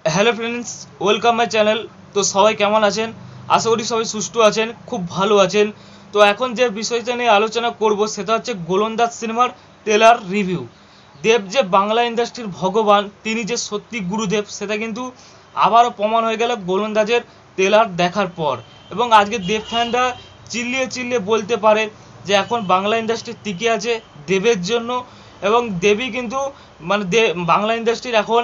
Hello friends, welcome my channel. তো সবাই কেমন আছেন? আশা করি সবাই সুস্থ আছেন, খুব ভালো আছেন। তো এখন যে বিষয়টা নিয়ে আলোচনা করব সেটা হচ্ছে গোলন্দাজ সিনেমার ট্রেলার রিভিউ। দেব যে বাংলা ইন্ডাস্ট্রির ভগবান, তিনি যে সত্যি গুরুদেব, সেটা কিন্তু আবারও প্রমাণ হয়ে গেল গোলন্দাজের ট্রেলার দেখার পর। এবং আজকে দেব ফ্যানরা চিল্লিয়ে চিল্লিয়ে বলতে পারে যে এখন বাংলা ইন্ডাস্ট্রি টিকে আছে দেবের জন্য। এবং দেবই কিন্তু মানে বাংলা ইন্ডাস্ট্রির এখন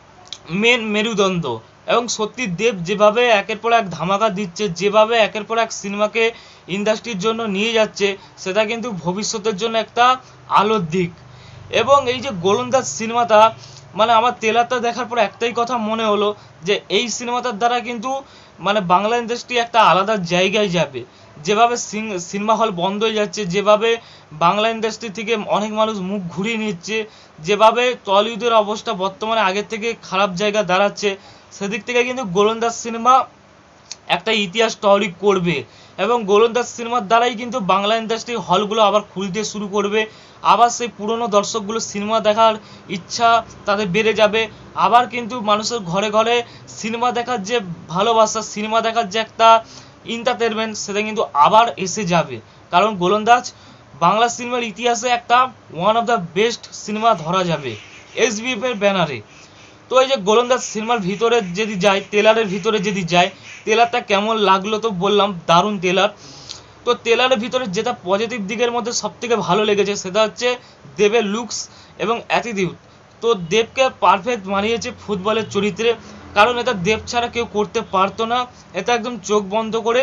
মেন মেরুদণ্ড। এবং সত্যি দেব যেভাবে একের পর এক ধামাকা দিচ্ছে, যেভাবে একের পর এক সিনেমাকে ইন্ডাস্ট্রির জন্য নিয়ে যাচ্ছে, সেটা কিন্তু ভবিষ্যতের জন্য একটা আলোর দিক। এবং এই যে গোলন্দাজ সিনেমাটা, মানে আমার ট্রেলারটা দেখার পর একটাই কথা মনে হলো যে এই সিনেমাটার দ্বারা কিন্তু মানে বাংলা ইন্ডাস্ট্রি একটা আলাদা জায়গায় যাবে। যেভাবে সিনেমা হল বন্ধ হয়ে যাচ্ছে, যেভাবে বাংলা ইন্ডাস্ট্রি থেকে অনেক মানুষ মুখ ঘুরিয়ে নিচ্ছে, যেভাবে টলিউডের অবস্থা বর্তমানে আগের থেকে খারাপ জায়গা দাঁড়াচ্ছে, সেদিক থেকে কিন্তু গোলন্দাজ সিনেমা একটা ইতিহাস তৈরি করবে। এবং গোলন্দাজ সিনেমার দ্বারাই কিন্তু বাংলা ইন্ডাস্ট্রি হলগুলো আবার খুলতে শুরু করবে। আবার সেই পুরনো দর্শকগুলো সিনেমা দেখার ইচ্ছা তাদের বেড়ে যাবে। আবার কিন্তু মানুষের ঘরে ঘরে সিনেমা দেখার যে ভালোবাসা, সিনেমা দেখার যে একটা এন্টারটেনমেন্ট, সেটা কিন্তু আবার এসে যাবে। কারণ গোলন্দাজ বাংলা সিনেমার ইতিহাসে একটা one of the best cinema ধরা যাবে এসবিএফ এর ব্যানারে। তো এই যে গোলন্দাজ সিনেমার ভিতরে যদি যাই, ট্রেলারের ভিতরে যদি যাই, ট্রেলারটা কেমন লাগলো তো বললাম, দারুণ ট্রেলার। তো ট্রেলারের ভিতরে যেটা পজিটিভ দিকের মধ্যে সবথেকে ভালো লেগেছে সেটা হচ্ছে দেবের লুকস এবং অ্যাটিটিউড। তো দেবকে পারফেক্ট মানিয়েছে ফুটবলের চরিত্রে, কারণ এটা দেব ছাড়া কেউ করতে পারতো না, এটা একদম চোখ বন্ধ করে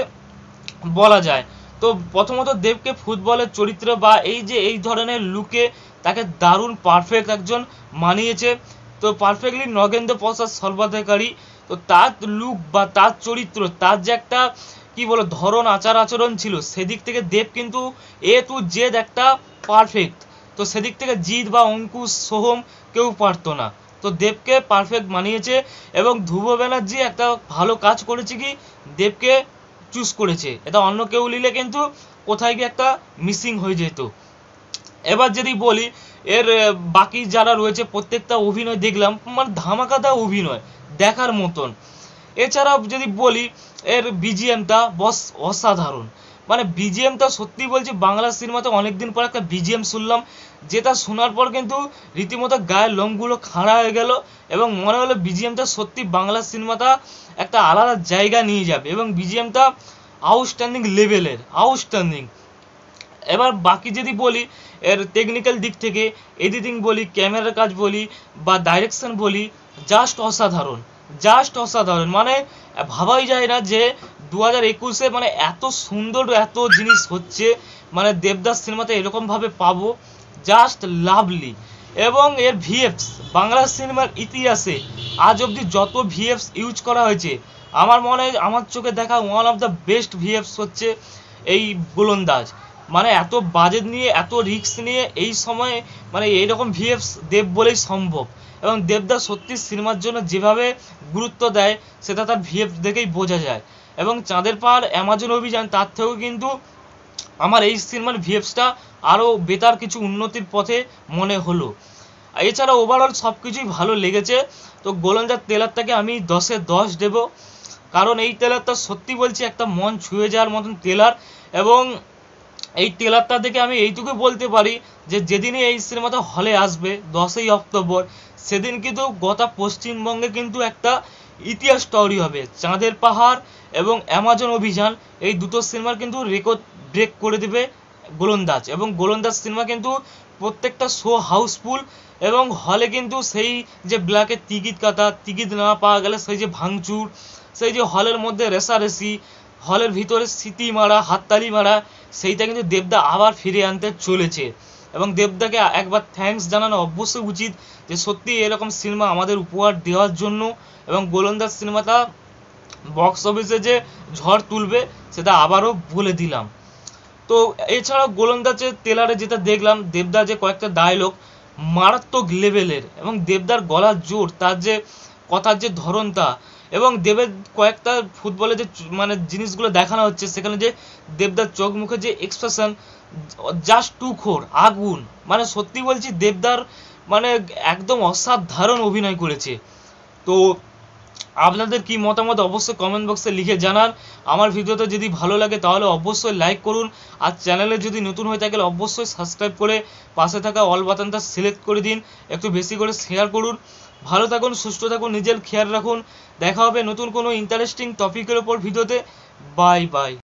বলা যায়। তো প্রথমত দেবকে ফুটবলের চরিত্র বা এই যে এই ধরনের লুকে তাকে দারুণ পারফেক্ট একজন মানিয়েছে। তো পারফেক্টলি নগেন্দ্র প্রসাদ সর্বাধিকারী, তো তার লুক বা তার চরিত্র, তার যে একটা কি বলো ধরন আচার আচরণ ছিল, সেদিক থেকে দেব কিন্তু এ টু জেড একটা পারফেক্ট। তো সেদিক থেকে জিৎ বা অঙ্কুশ সোহম কেউ পারতো না। তো দেবকে পারফেক্ট মানিয়েছে। এবং ধ্রুব ব্যানার্জি একটা ভালো কাজ করেছে কি, দেবকে চুজ করেছে। এটা অন্য কেউ নিলে কিন্তু কোথায় গিয়ে একটা মিসিং হয়ে যেত। এবার যদি বলি এর বাকি যারা রয়েছে প্রত্যেকটা অভিনয় দেখলাম, মানে ধামাকাদার অভিনয় দেখার মতন। এছাড়াও যদি বলি এর বিজিএমটা বস অসাধারণ। মানে বিজিএমটা সত্যি বলছি, বাংলা সিনেমাতে অনেকদিন পর একটা বিজিএম শুনলাম, যেটা শোনার পর কিন্তু রীতিমতো গায়ের লোমগুলো খাড়া হয়ে গেল। এবং মনে হলো বিজিএমটা সত্যি বাংলা সিনেমাটা একটা আলাদা জায়গা নিয়ে যাবে। এবং বিজিএমটা আউটস্ট্যান্ডিং লেভেলের, আউটস্ট্যান্ডিং। এবার বাকি যদি বলি এর টেকনিক্যাল দিক থেকে, এডিটিং বলি, ক্যামেরার কাজ বলি বা ডাইরেকশন বলি, জাস্ট অসাধারণ, জাস্ট অসাধারণ। মানে ভাবাই যায় না যে 2021-এ মানে এত সুন্দর এত জিনিস হচ্ছে, মানে দেবদাস সিনেমাতে এরকমভাবে পাবো, জাস্ট লাভলি। এবং এর ভিএফস বাংলা সিনেমার ইতিহাসে আজ অবধি যত ভিএফস ইউজ করা হয়েছে, আমার মনে হয় আমার চোখে দেখা one of the best VFX হচ্ছে এই গোলন্দাজ। মানে এত বাজেট নিয়ে, এত রিস্ক নিয়ে এই সময়ে মানে এইরকম ভিএফস দেব বলেই সম্ভব। এবং দেবদা সত্যি সিনেমার জন্য যেভাবে গুরুত্ব দেয়, সেটা তার ভিএফ দেখেই বোঝা যায়। এবং চাঁদের পাহাড় অ্যামাজন অভিযান, তার থেকেও কিন্তু আমার এই সিনেমার ভিএফসটা আরও বেটার, কিছু উন্নতির পথে মনে হলো। এছাড়া ওভারঅল সব কিছুই ভালো লেগেছে। তো গোলন্দাজ ট্রেলারটাকে আমি 10-এ 10 দেব। কারণ এই ট্রেলারটা সত্যি বলছি একটা মন ছুঁয়ে যাওয়ার মতন ট্রেলার। এবং এই ট্রেলারটা দেখে আমি এইটুকু বলতে পারি যে যেদিনই এই সিনেমাটা হলে আসবে 10ই অক্টোবর, সেদিন কিন্তু গোটা পশ্চিমবঙ্গে কিন্তু একটা ইতিহাস তৈরি হবে। চাঁদের পাহাড় এবং অ্যামাজন অভিযান, এই দুটো সিনেমার কিন্তু রেকর্ড ব্রেক করে দেবে গোলন্দাজ। এবং গোলন্দাজ সিনেমা কিন্তু প্রত্যেকটা শো হাউসফুল। এবং হলে কিন্তু সেই যে ব্ল্যাকের টিকিট কাটা, টিকিট না পাওয়া গেলে সেই যে ভাঙচুর, সেই যে হলের মধ্যে রেষারেষি, হলের ভিতরে সিটি মারা, হাততালি মারা, সেইটা কিন্তু দেবদা আবার ফিরে আনতে চলেছে। এবং দেবদাকে একবার থ্যাঙ্কস জানানো অবশ্যই উচিত, যে সত্যি এরকম সিনেমা আমাদের উপহার দেওয়ার জন্য। এবং গোলন্দাজ সিনেমাটা বক্স অফিসে যে ঝড় তুলবে সেটা আবারও বলে দিলাম। তো এছাড়াও গোলন্দাজের ট্রেলারে যেটা দেখলাম, দেবদার যে কয়েকটা ডায়লগ মারাত্মক লেভেলের। এবং দেবদার গলার জোর, তার যে কথার যে ধরনটা, এবং দেবের কয়েকটা ফুটবলে যে মানে জিনিসগুলো দেখানো হচ্ছে, সেখানে যে দেবদার চোখ মুখে যে এক্সপ্রেশন, জাস্ট টু খোর আগুন। মানে সত্যি বলছি দেবদার মানে একদম অসাধারণ অভিনয় করেছে। তো আপনাদের কি মতামত অবশ্যই কমেন্ট বক্সে লিখে জানান। আমার ভিডিওটা যদি ভালো লাগে তাহলে অবশ্যই লাইক করুন, আর চ্যানেলে যদি নতুন হয়ে থাকে অবশ্যই সাবস্ক্রাইব করে পাশে থাকা অল বাটনটা সিলেক্ট করে দিন, একটু বেশি করে শেয়ার করুন। ভালো থাকুন, সুস্থ থাকুন, নিজের খেয়াল রাখুন। দেখা হবে নতুন কোনো ইন্টারেস্টিং টপিকের ওপর ভিডিওতে। Bye by.